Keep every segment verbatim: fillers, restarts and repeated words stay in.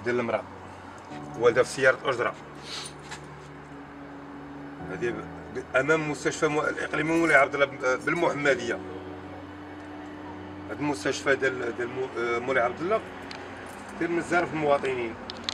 ديال المراه والده في سياره اجره. هذه امام مستشفى الاقليمي مولاي عبد الله بالمحمديه. هذا المستشفى ديال ديال مولاي عبد الله كثير من الزارف المواطنين.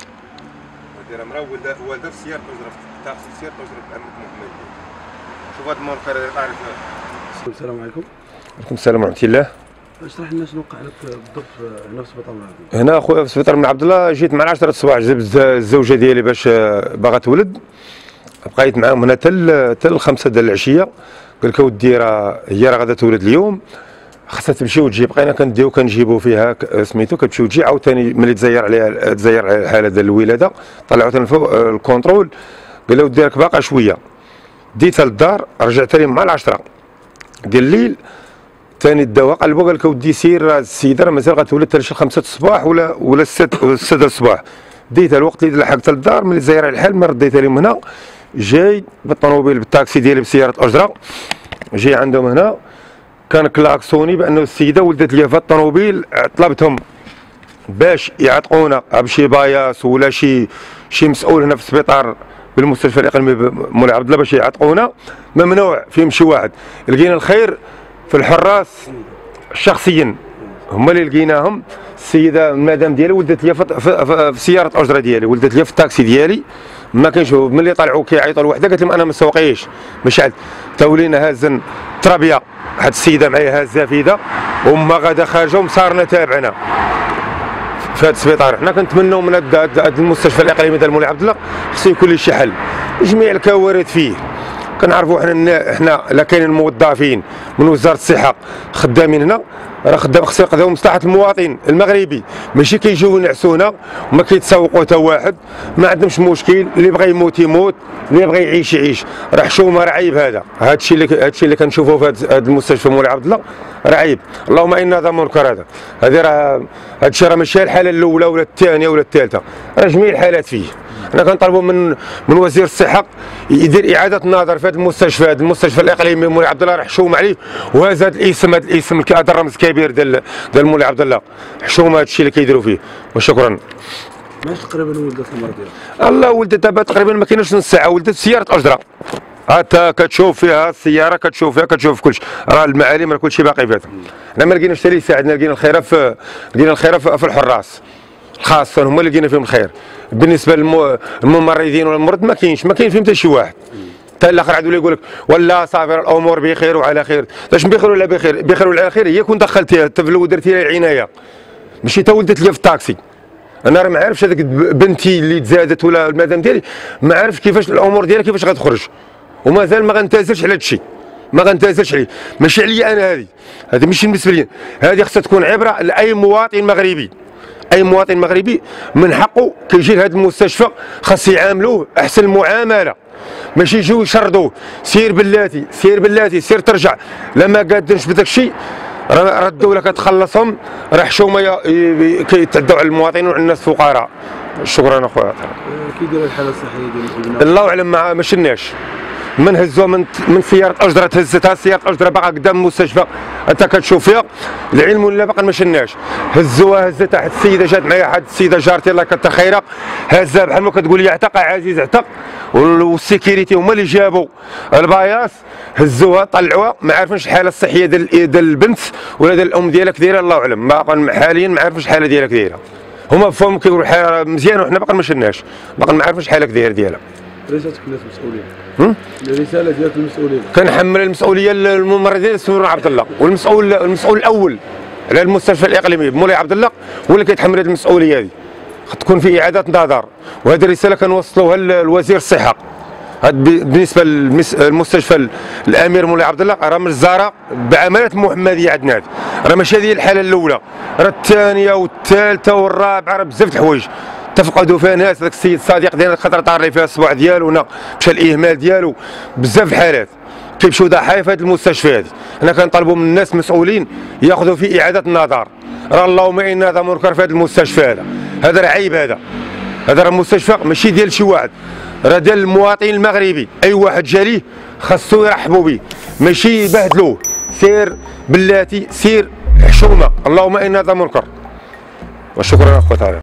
هذه راه مراه والده والده في سياره اجره في سياره اجره بالامام المحمديه. شوف هذا المنكر تعرف. السلام عليكم. وعليكم السلام ورحمه الله. اشرح لنا شنو وقع لك بالضبط هنا في سبيطار من عبد الله. هنا اخويا في سبيطار من عبد الله جيت مع عشرة الصباح، جبت الزوجه ديالي باش باغا تولد، بقيت معاهم هنا حتى حتى الخمسه ديال العشيه. قال لك اودي راه هي راه غادا تولد اليوم، خاصها تمشي وتجي. بقينا كنديو كنجيبو فيها سميتو كتمشي وتجي. عاوتاني ملي تزير عليها تزير على الحاله ديال الولاده طلعوا ثاني فوق الكونترول، قال لها ودي راك باقا شويه. ديتها للدار، رجعت لهم مع العشرة ديال الليل. ثاني داوها قلبو قال لك اودي سير السيده راه مازال غتولد حتى شي خمسة الصباح ولا ولا السادسة السادسة الصباح. ديتها الوقت اللي لحقت للدار ملي زايره على الحال ما رديتها لهم هنا. جاي بالطوموبيل بالطاكسي ديالي بسياره اجره، جاي عندهم هنا كان كلاكسوني بانه السيده ولدت ليا في الطوموبيل. طلبتهم باش يعتقونا بشي باياس ولا شي شي مسؤول هنا في السبيطار بالمستشفى الاقليمي مولاي عبد الله باش يعتقونا. ممنوع فيهم شي واحد. لقينا الخير في الحراس شخصيا، هما اللي لقيناهم. السيده المدام ديالي ولدت لي في, في, في, في سياره اجره ديالي، ولدت لي في الطاكسي ديالي. ما كاينش ملي طلعوا كيعيطوا لوحده قالت لهم انا ما سوقيش مش عاد. تولينا هازن ترابيه، واحد السيده معايا هازه فيدا وما غادا خارجه ومصارنا تابعنا في هذا السبيطار. حنا كنتمنوا من هذا المستشفى الاقليمي ديال مولاي عبد الله خصو يكون ليه شي حل. جميع الكوارث فيه كنعرفوا حنا حنا لا كاينين موظفين من وزاره الصحه خدامين هنا، راه خدام خصو يقضيو مصلحه المواطن المغربي، ماشي كيجيو ينعسونا وما كيتسوقوا حتى واحد. ما عندهمش مشكل، اللي بغى يموت يموت، اللي بغى يعيش يعيش. راه حشومه راه عيب. هذا هذا الشيء اللي هذا الشيء اللي كنشوفوه في هذا المستشفى مولاي عبد الله راه عيب. اللهم ان هذا منكر. هذا هذه راه هذا الشيء راه ماشي الحاله الاولى ولا الثانيه ولا الثالثه، راه جميع الحالات فيه. حنا كنطالبوا من من وزير الصحه يدير اعاده النظر في هذا المستشفى. هذا المستشفى الاقليمي مولاي عبد الله راه حشوم عليه، وهذا الاسم هذا الاسم هذا الرمز كبير ديال ديال مولاي عبد الله حشومه. هذا الشيء اللي كيديروا فيه. وشكرا. ماش تقريبا ولدت المراه ديالها؟ الله ولدت دابا تقريبا ما كايناش نص ساعه، ولدت سياره اجره. حتى كتشوف فيها السياره، كتشوف فيها كتشوف كلشي، راه المعالم راه كلشي باقي فيها. حنا ما لقيناش حتى اللي يساعدنا، لقينا الخير في لقينا الخير في الحراس خاصه، هما اللي لقينا فيهم الخير. بالنسبه للممرضين ولا المرض ما كاينش ما كاين فيهم حتى شي واحد. حتى الاخر عاد يقول لك ولا صافي الامور بخير وعلى خير. واش بخير ولا بخير؟ بخير ولا على خير هي كون دخلتيها الطفل ودرتي لها العنايه، ماشي تا ولدت ليا في الطاكسي. انا راه ما عارفش هذيك بنتي اللي تزادت ولا المدام ديالي ما عارف كيفاش الامور ديالها كيفاش غتخرج، ومازال ما غنتازلش على هذا الشيء، ما غنتازلش عليه. ماشي عليا انا، هذه هذه ماشي بالنسبه لي، هذه خصها تكون عبره لاي مواطن مغربي. اي مواطن مغربي من حقه كيجي لهذا المستشفى خاص يعاملوه احسن المعامله، ماشي يجيو يشردوه. سير بلاتي سير بلاتي سير ترجع. لما قادرش بداك الشيء راه الدوله كتخلصهم، راه حشومه كيتعدوا على المواطنين وعلى الناس الفقراء. شكرا اخويا. كي دايره الحاله الصحيه ديالك؟ الله اعلم ما شناش. من هزوها من من سياره اجره، تهزتها سياره اجره باقا قدام المستشفى انت كتشوف فيها. العلم ولا باقا ما شناش. هزوها هزتها واحد السيده جات معايا، واحد السيده جارتي الله كتر خيرها، هزها بحال ما كتقول لي اعتق عزيز اعتق، والسيكيريتي هما اللي جابوا الباياس هزوها طلعوها. ما عارفينش الحاله الصحيه ديال ديال البنت ولا ديال الام ديالها كدايره، الله اعلم. باقا حاليا ما عارفينش الحاله ديالها كدايره. هما بفهم كيقولوا الحاله مزيانه وحنا باقا ما شناش، باقا ما عارفينش الحاله كدايره ديالها. رسالتك للمسؤولين؟ الرساله ديالك للمسؤولين؟ كنحمل المسؤوليه للممرضين السي مولاي عبد الله، والمسؤول المسؤول الاول على المستشفى الاقليمي مولاي عبد الله هو اللي كيتحمل هذه المسؤوليه. هذه تكون في اعاده نظر، وهذه الرساله كنوصلوها لوزير الصحه. هذا بالنسبه للمستشفى الامير مولاي عبد الله، راه مجزره بعمليات محمديه عندنا. هذه راه ماشي هذه الحاله الاولى، راه الثانيه والثالثه والرابعه، راه بزاف د الحوايج تفقدوا فيها ناس. هذاك السيد الصديق ديالنا خاطر طار لي فيها الصباع ديالو هنا، مشى الاهمال ديالو، بزاف الحالات كيمشيو ضحايا في هذه المستشفى. هذه حنا كنطالبوا من الناس المسؤولين ياخذوا في اعاده النظر. راه اللهم ان هذا منكر في هذا المستشفى. هذا هذا راه عيب. هذا هذا راه مستشفى ماشي ديال شي واحد، راه ديال المواطن المغربي. اي واحد جاليه خاصو يرحبوا به، ماشي يبهدلوه. سير بلاتي سير حشومه. اللهم ان هذا منكر. وشكرا اخوتي.